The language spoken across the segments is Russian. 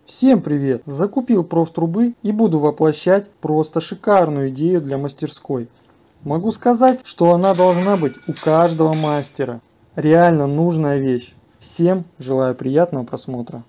Всем привет! Закупил профтрубы и буду воплощать просто шикарную идею для мастерской. Могу сказать, что она должна быть у каждого мастера. Реально нужная вещь. Всем желаю приятного просмотра.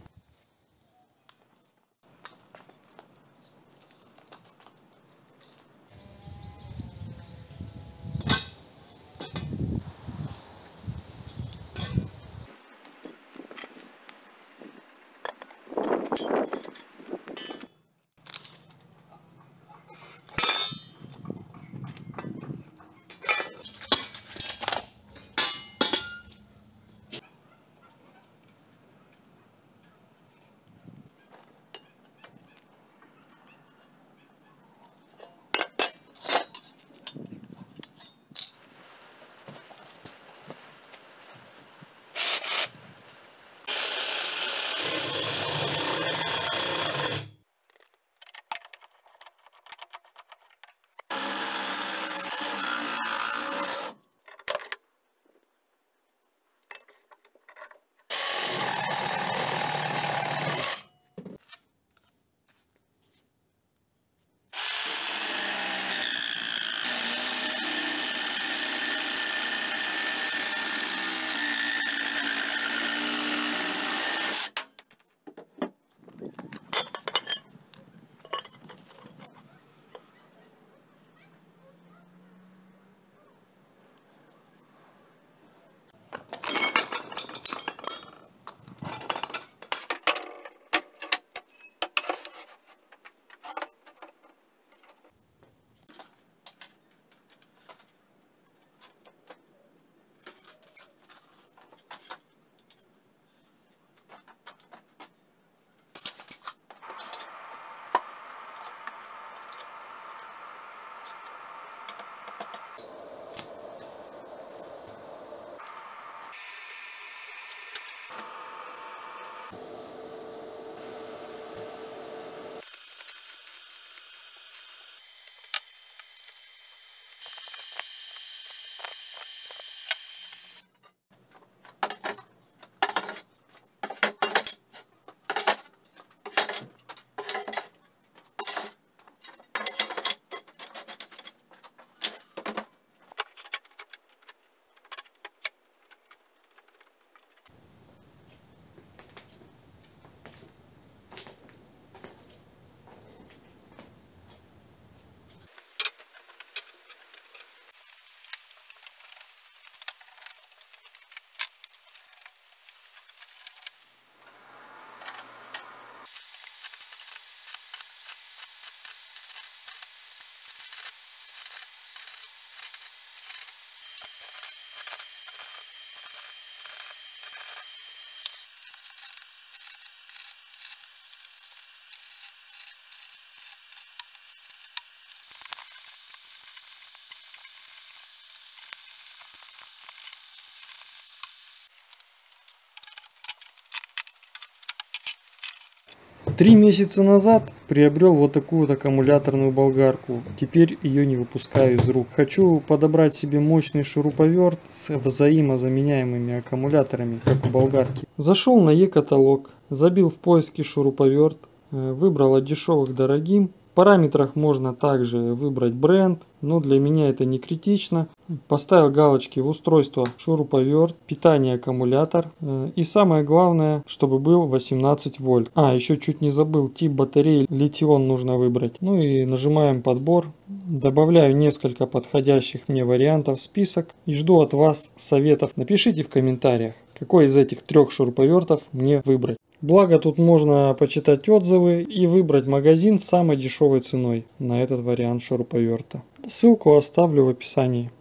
Три месяца назад приобрел вот такую вот аккумуляторную болгарку. Теперь ее не выпускаю из рук. Хочу подобрать себе мощный шуруповерт с взаимозаменяемыми аккумуляторами, как у болгарки. Зашел на e-каталог, забил в поиске шуруповерт, выбрал от дешевых дорогим. В параметрах можно также выбрать бренд, но для меня это не критично. Поставил галочки в устройство шуруповерт, питание аккумулятор и самое главное, чтобы был 18 вольт. Еще чуть не забыл, тип батареи литион нужно выбрать. Ну и нажимаем подбор, добавляю несколько подходящих мне вариантов в список и жду от вас советов. Напишите в комментариях, какой из этих трех шуруповертов мне выбрать. Благо тут можно почитать отзывы и выбрать магазин с самой дешевой ценой на этот вариант шуруповерта. Ссылку оставлю в описании.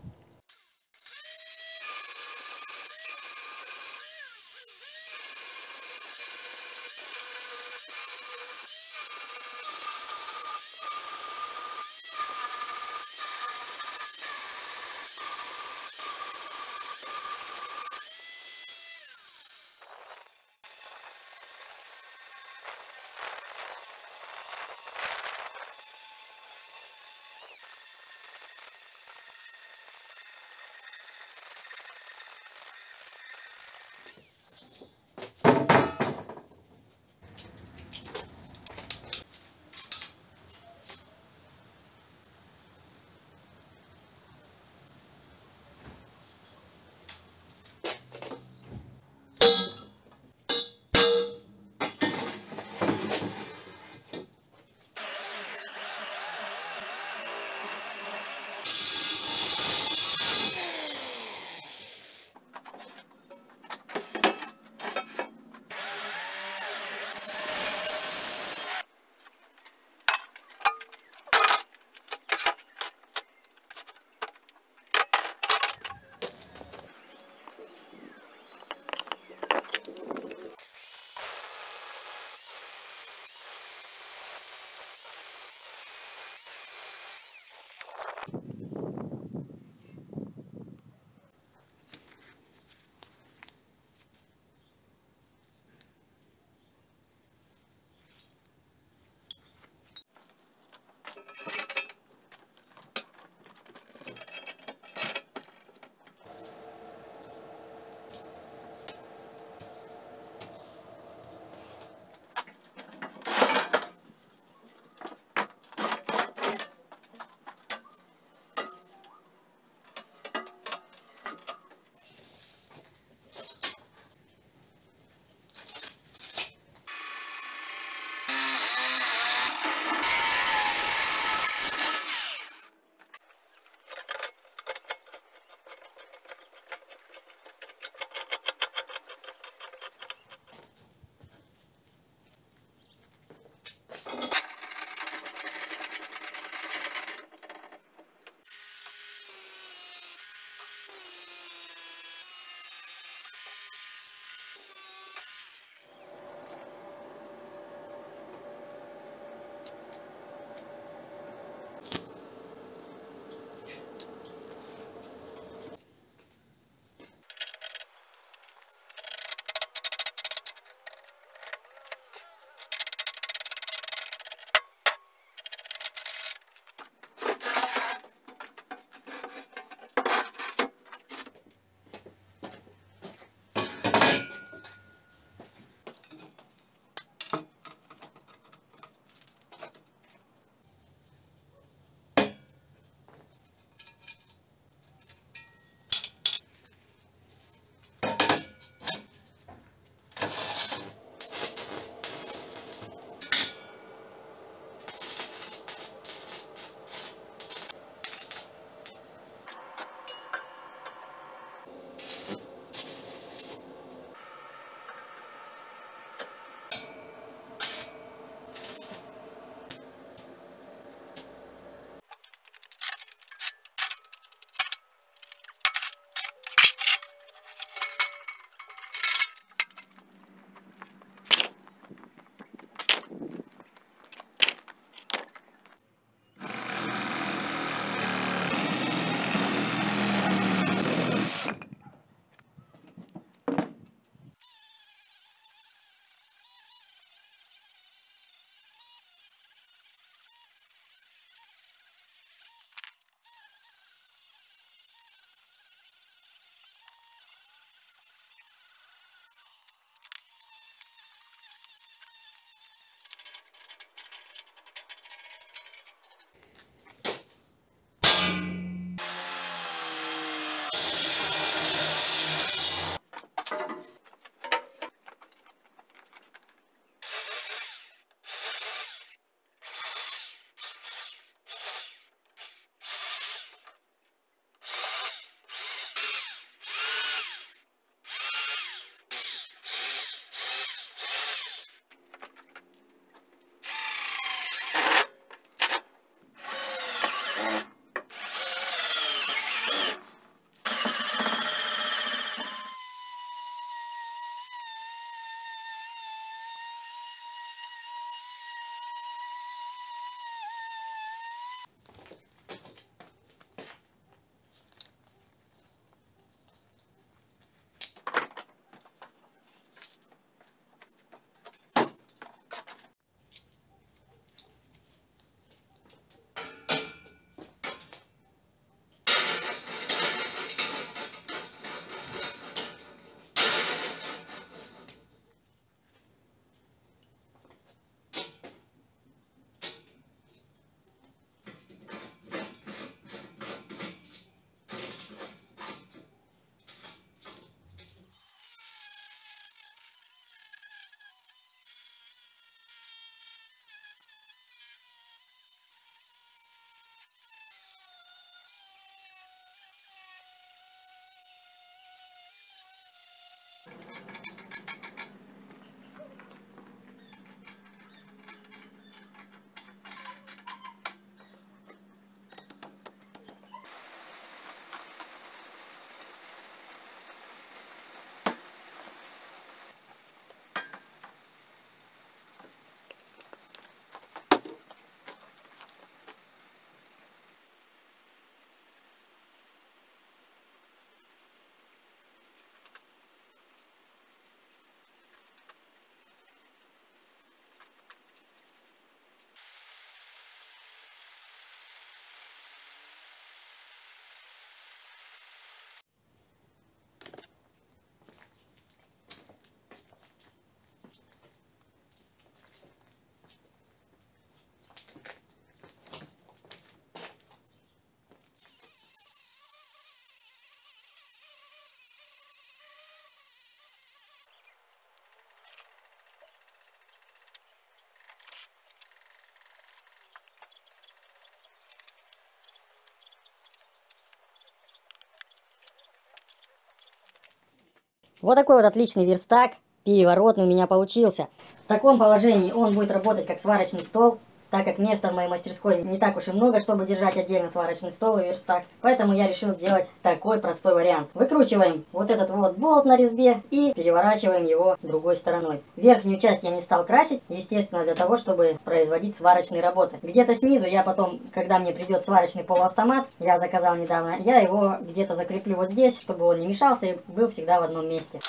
Вот такой вот отличный верстак переворотный у меня получился. В таком положении он будет работать как сварочный стол, так как места в моей мастерской не так уж и много, чтобы держать отдельно сварочный стол и верстак. Поэтому я решил сделать такой простой вариант. Выкручиваем вот этот вот болт на резьбе и переворачиваем его другой стороной. Верхнюю часть я не стал красить, естественно, для того, чтобы производить сварочные работы. Где-то снизу я потом, когда мне придет сварочный полуавтомат, я заказал недавно, я его где-то закреплю вот здесь, чтобы он не мешался и был всегда в одном месте.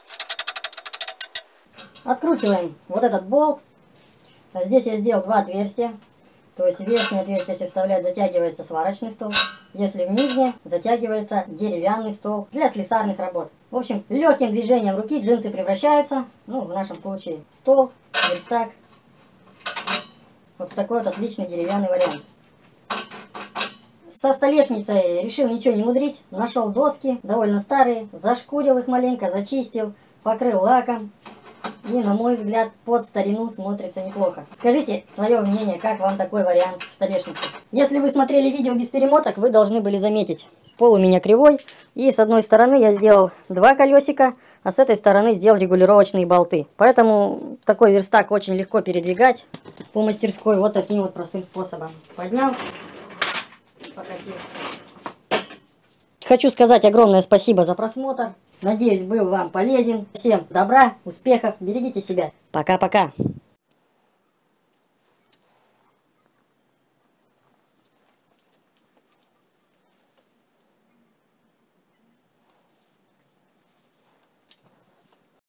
Откручиваем вот этот болт. Здесь я сделал два отверстия. То есть в верхнее отверстие, если вставлять, затягивается сварочный стол. Если в нижнее, затягивается деревянный стол для слесарных работ. В общем, легким движением руки джинсы превращаются, ну, в нашем случае, стол, верстак. Вот в такой вот отличный деревянный вариант. Со столешницей решил ничего не мудрить. Нашел доски, довольно старые, зашкурил их маленько, зачистил, покрыл лаком. И, на мой взгляд, под старину смотрится неплохо. Скажите свое мнение, как вам такой вариант столешницы. Если вы смотрели видео без перемоток, вы должны были заметить. Пол у меня кривой, и с одной стороны я сделал два колесика, а с этой стороны сделал регулировочные болты. Поэтому такой верстак очень легко передвигать по мастерской вот таким вот простым способом. Поднял, покатил. Хочу сказать огромное спасибо за просмотр. Надеюсь, был вам полезен. Всем добра, успехов, берегите себя. Пока-пока.